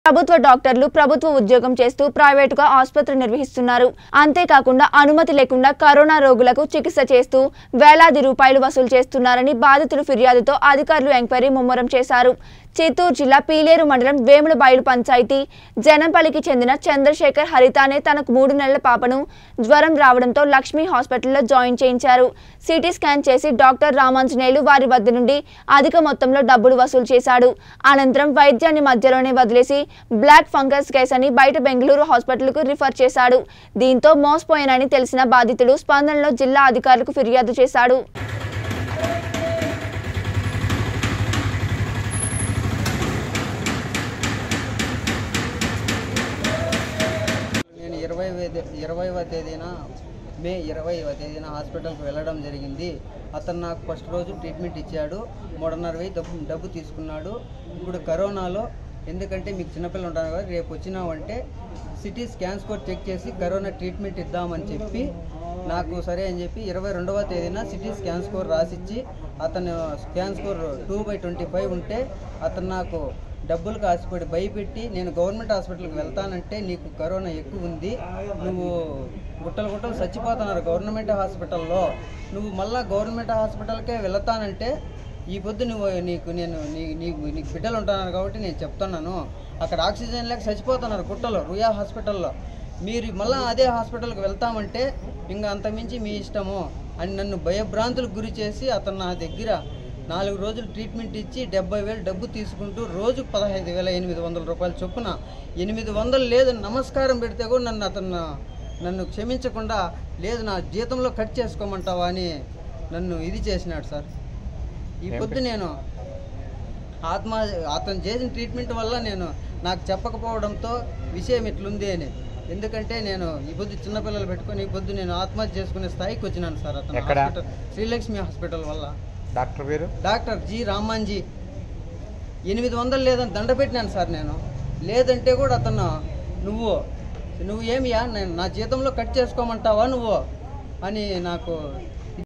ప్రభుత్వ డాక్టర్లు ప్రభుత్వ ఉద్యోగం చేస్తూ ప్రైవేటుగా ఆసుపత్రి నిర్వహిస్తున్నారు. అంతేకాకుండా అనుమతి లేకుండా కరోనా రోగులకు చికిత్స చేస్తూ వేలాది రూపాయలు వసూలు చేస్తున్నారని బాధితులు ఫిర్యాదుతో అధికారులు ఎంక్వైరీ ముమ్మరం చేశారు. చిత్తూరు జిల్లా పీలేరు మండలం వేములబైలు పంచాయతీ జనంపల్లికి చెందిన చంద్రశేఖర్ హరిత అనే తనకు 3 నెలల పాపను జ్వరం రావడంతో లక్ష్మీ హాస్పిటల్లో జాయిన్ చేయించారు. సిటీ స్కాన్ చేసి డాక్టర్ రామాంజనేయులు వారి వద్ద నుండి అధిక మొత్తంలో డబ్బులు వసూలు చేశాడు. అనంతరం వైద్యాన్ని మధ్యలోనే వదిలేసి బ్లాక్ ఫంగస్ కేసు అని బయట బెంగళూరు హాస్పిటల్కు రిఫర్ చేశాడు. దీంతో మోసపోయానని తెలిసిన బాధితుడు స్పందనలో జిల్లా అధికారులకు ఫిర్యాదు చేశాడు. నేను 20వ తేదీన మే 20వ తేదీన హాస్పిటల్కి వెళ్ళడం జరిగింది. అతను నాకు ఫస్ట్ రోజు ట్రీట్మెంట్ ఇచ్చాడు. 3,500 డబ్బు తీసుకున్నాడు. ఇప్పుడు కరోనాలో ఎందుకంటే మీకు చిన్నపిల్లలు ఉంటారు కదా, రేపు వచ్చినామంటే సిటీ స్కాన్ స్కోర్ చెక్ చేసి కరోనా ట్రీట్మెంట్ ఇద్దామని చెప్పి నాకు సరే అని చెప్పి 22వ తేదీన సిటీ స్కాన్ స్కోర్ రాసిచ్చి అతను స్కాన్ స్కోర్ 2/25 ఉంటే అతను నాకు డబ్బులకు ఆశపడి భయపెట్టి నేను గవర్నమెంట్ హాస్పిటల్కి వెళ్తానంటే నీకు కరోనా ఎక్కువ ఉంది, నువ్వు గుట్టలు చచ్చిపోతున్నారు గవర్నమెంట్ హాస్పిటల్లో, నువ్వు మళ్ళీ గవర్నమెంట్ హాస్పిటల్కే వెళ్తానంటే ఈ పొద్దు నీకు బిడ్డలు ఉంటున్నారు కాబట్టి నేను చెప్తున్నాను, అక్కడ ఆక్సిజన్ లేక చచ్చిపోతున్నారు గుట్టలో రుయా హాస్పిటల్లో, మీరు మళ్ళీ అదే హాస్పిటల్కి వెళ్తామంటే ఇంకా అంతమించి మీ ఇష్టము అని నన్ను భయభ్రాంతులకు గురి చేసి అతను నా దగ్గర 4 రోజులు ట్రీట్మెంట్ ఇచ్చి 70,000 డబ్బు తీసుకుంటూ రోజు 15,800 రూపాయలు చొప్పున 800 లేదు నమస్కారం పెడితే కూడా నన్ను క్షమించకుండా లేదు నా జీతంలో కట్ చేసుకోమంటావా అని నన్ను ఇది చేసినాడు సార్. ఈ పొద్దు నేను అతను చేసిన ట్రీట్మెంట్ వల్ల నాకు చెప్పకపోవడంతో విషయం ఇట్లుంది అని, ఎందుకంటే నేను ఈ పొద్దు చిన్నపిల్లలు పెట్టుకొని ఈ పొద్దు నేను ఆత్మహత్య చేసుకునే స్థాయికి వచ్చినాను సార్. అతను హాస్పిటల్ శ్రీలక్ష్మి హాస్పిటల్ వల్ల. డాక్టర్ పేరు డాక్టర్ జి రామాంజీ. 800 లేదని దండ పెట్టినాను సార్ నేను. లేదంటే కూడా అతను నువ్వు ఏమియా నా జీతంలో కట్ చేసుకోమంటావా నువ్వు అని నాకు